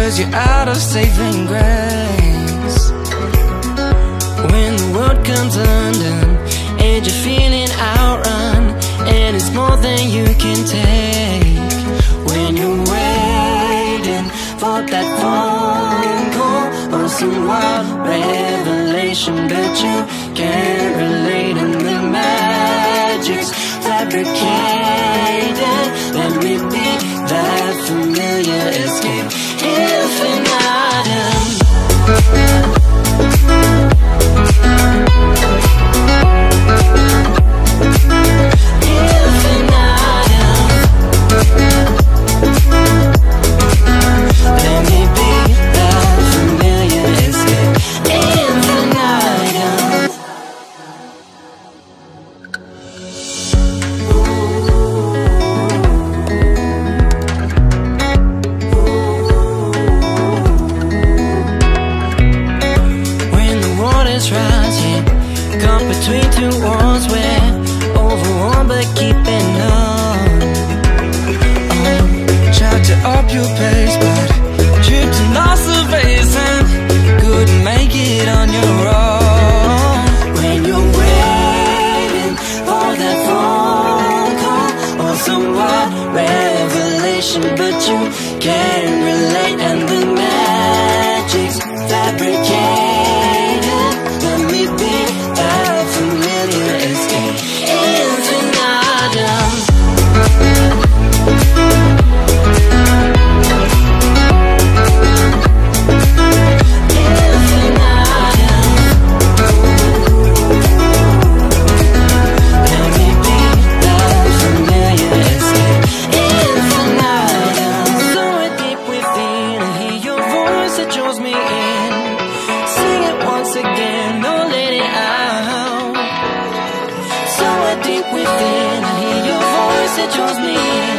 'cause you're out of saving grace. When the world comes undone and you're feeling outrun, and it's more than you can take. When you're waiting for that phone call or some wild revelation, but you can't relate, and the magic's fabricated. Let me be that familiar escape, infinitum. Rising, caught between two walls, we're overwhelmed but keeping on. Tried to up your pace, but tripped and lost the pace and couldn't make it on your own. When you're waiting for that phone call or some wild revelation, but you can't relate, and the magic's fabricated. Deep within, I hear your voice, it draws me in.